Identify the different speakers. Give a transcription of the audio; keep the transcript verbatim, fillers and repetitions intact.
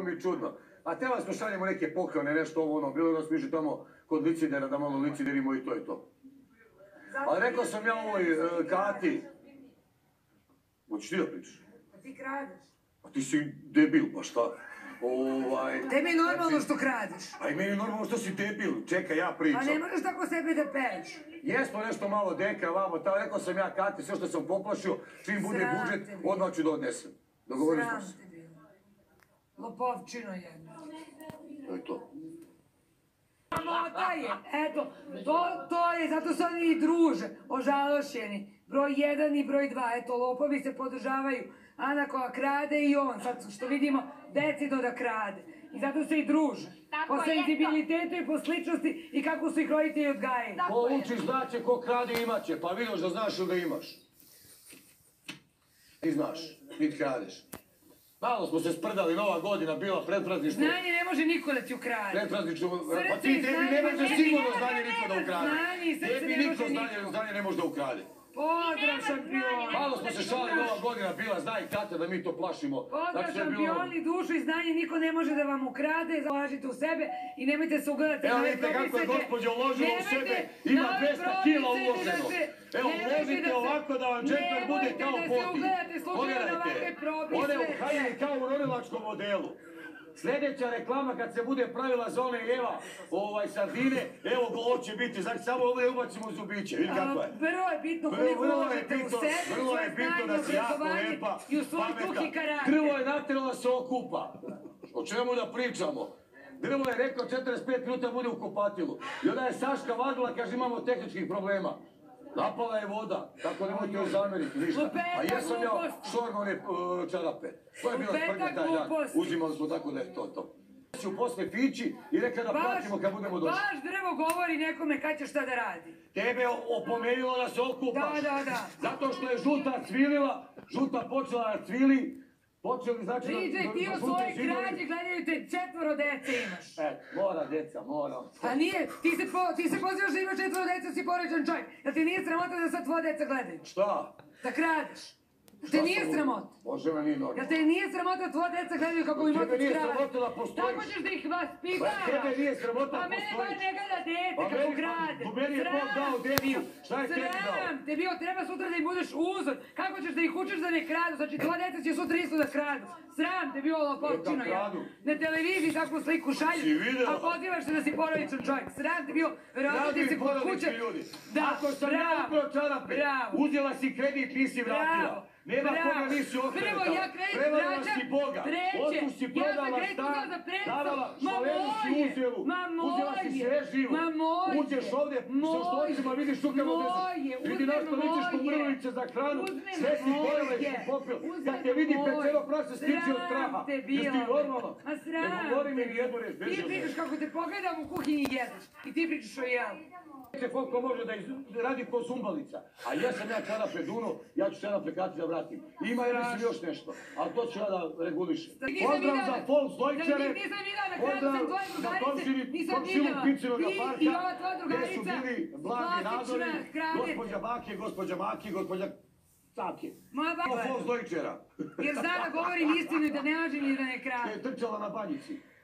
Speaker 1: mi je čudno. A te vas pošaljemo neke poklone, nešto ovo ono, bilo nas miže tamo kod licidera da malo liciderimo i to je to. Ali rekao sam ja ovoj Kati, hoćeš ti da pričaš?
Speaker 2: A ti kradeš.
Speaker 1: A ti si debil, pa šta? Ovaj...
Speaker 2: Tebi je normalno što kradeš.
Speaker 1: A i meni je normalno što si debil, čekaj, ja pričam.
Speaker 2: A ne možeš tako sebe da pereš.
Speaker 1: Jesmo nešto malo deka, vamo, ta, rekao sam ja Kati, sve što sam poplašio, čim bude budžet, odmah ću da odnesem. Dogovorili smo se.
Speaker 2: Sram te bilo. Lopovčino jedno.
Speaker 1: To je to.
Speaker 2: Sramota je, eto, to, to je, zato su oni i druže, ožalošeni. Broj jedan i broj dva, eto, lopovi se podržavaju. Ana koja krade i on, sad što vidimo, decidno da krade. I zato se i druže. Po senzibilitetu i po sličnosti i kako su ih roditelji odgajeni.
Speaker 1: Ko uči znaće, ko krade imaće, pa vidiš da znaš ili da imaš. Ti znaš, niti kradeš. Malo smo se sprdali, nova godina bila, predprazništvo.
Speaker 2: Znanje ne može niko da ti ukrade.
Speaker 1: Predprazništvo, pa ti tebi ne može sigurno znanje niko da ukrade. Tebi niko znanje ne može da ukrade.
Speaker 2: Pozdrav šampioni!
Speaker 1: Malo smo se šali, nova godina bila, zna i Kata da mi to plašimo.
Speaker 2: Pozdrav šampioni, dušu i znanje niko ne može da vam ukrade, zalažite u sebe i nemojte se ugledati.
Speaker 1: Evo vidite kako je gospođa uložila u sebe, ima dvesta kila uloženo. Evo uložite ovako da vam džemper bude kao poti. Pogledajte, one u haljini kao u ronilačkom modelu. Sljedeća reklama kad se bude pravila za one Eva ovaj, sardine, evo ovo će biti, znači samo ovdje ubacimo zubiće, vidi kako je.
Speaker 2: Vrlo je bitno koliko uložite u sebe,
Speaker 1: vrlo je bitno da si jako lepa,
Speaker 2: i u svoj duh i karakter.
Speaker 1: Drvo je natjeralo da se okupa. O čemu da pričamo? Drvo je rekao četrdeset pet minuta bude u kupatilu. I onda je Saška vadila, kaže imamo tehničkih problema. Napala je voda, tako nemojte joj zameriti, ništa. A jesam ja šorno one čarape. To je bila sprnja taj dan. Uzimali smo tako da je to to. Ću posle fići i rekla da platimo kad budemo došli.
Speaker 2: Baš drvo govori nekome kad će šta da radi.
Speaker 1: Tebe je opomenilo da se okupaš.
Speaker 2: Da, da, da.
Speaker 1: Zato što je žuta cvilila, žuta počela da cvili. Počeli znači da...
Speaker 2: Priđaj ti o svoje krađe, gledaju te četvoro dece imaš.
Speaker 1: E, mora deca, mora.
Speaker 2: A nije, ti se pozivaš da imaš četvoro dece, si porečan čovjek. Jel ti nije sramota da sad tvoja deca gledaju?
Speaker 1: Šta?
Speaker 2: Da kradeš. Te nije sramota?
Speaker 1: Može me nije normalno.
Speaker 2: Jel te nije sramota da tvoja deca gledaju kako im otac krade?
Speaker 1: Tebe nije sramota da postojiš.
Speaker 2: Tako ćeš da ih vaspitavaš.
Speaker 1: Tebe nije sramota da
Speaker 2: postojiš. Pa mene bar ne gleda dete kako krade.
Speaker 1: Pa meni je Bog dao decu. Šta je tebi dao?
Speaker 2: Sram te bio, treba sutra da im budeš uzor. Kako ćeš da ih učiš da ne kradu? Znači tvoja deca će sutra isto da kradu. Sram te bio lopovčino ja. Na televiziji takvu sliku šalju, a pozivaš se da si porodičan čovjek. Sram te bio, verovatno ti si kod kuće.
Speaker 1: Ako sam ja upravo čarape, uzela si kredit, nisi vratila. Nema koga nisi okretala.
Speaker 2: Prvo, ja kredit
Speaker 1: Prevarila
Speaker 2: vraćam.
Speaker 1: si Boga.
Speaker 2: Treće,
Speaker 1: Otu si
Speaker 2: ja sam
Speaker 1: prodala
Speaker 2: kredit
Speaker 1: stan,
Speaker 2: uzela za predstav.
Speaker 1: davala
Speaker 2: Ma
Speaker 1: šalenu si
Speaker 2: moje.
Speaker 1: uzelu.
Speaker 2: Ma moje.
Speaker 1: Uzela si sve živo.
Speaker 2: Ma moje.
Speaker 1: Uđeš ovdje, sa štoricima vidiš šukama gdje se. Vidi našto ličiš po mrlice za hranu. Sve si pojela i si popil. Kad te vidi pecelo prase stići od straha. Jesi ti normalno? Ne govori mi nijednu reč.
Speaker 2: Ti pričaš kako te pogledam u kuhinji i jedeš. I ti pričaš o jelu.
Speaker 1: Koliko može da radi ko zumbalica. A jesam ja čarape duno, ja ću čarape Kati da vratim. Ima je mislim još nešto, ali to ću ja da regulišem. Pozdrav za Volksdeutschere, pozdrav za komšinu Picinoga parka, gdje su bili Blagi Radori, gospođa Bake, gospođa Maki, gospođa Cake. Volksdeutschera.
Speaker 2: Jer zna da govorim istinu i da ne lažem i da ne kradem.
Speaker 1: Što je trčala na banjici.